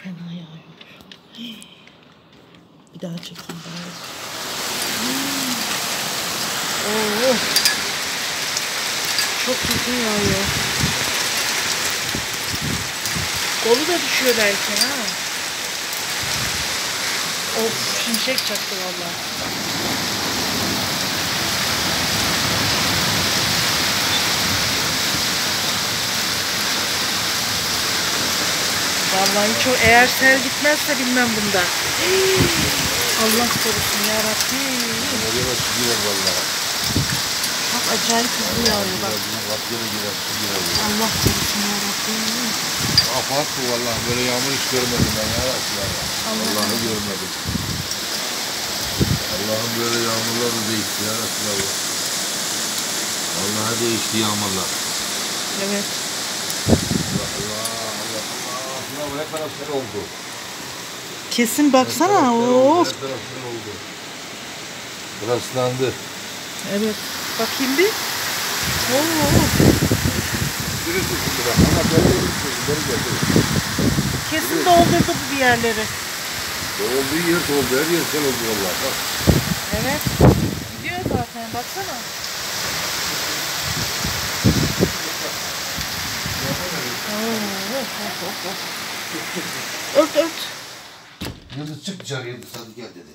fena yağıyor. Bir daha çekeyim bari. Oo. Çok hızlı yağıyor. Kolu da düşüyor belki ha. Of, şimşek çaktı vallahi. Vallahi çok, eğer sel gitmezse bilmem bunda. Allah korusun ya Rabbi. Çok acayip hızlı yağıyor bak. Allah korusun ya Rabbi. Afat bu vallahi, böyle yağmur hiç görmedim ben ya Rabbi. Allah'ı görmedim. Allah'ım böyle yağmurlar da değişti ya Rabbi. Vallahi değişti yağmurlar. Evet. Allah. Ne kadar sel oldu. Kesin baksana. Of. Ne kadar sel oldu. Buraslandı. Evet. Bakayım bir. Oo. Birisi şimdi bak. Ama beri geldi. Kesin doldurdu bu bir yerleri. Olduğu yer oldu. Her yer sel oldu vallahi. Bak. Evet. Gidiyor zaten. Baksana. Ört ört. Yıldız çık dışarıya, hadi gel dedi.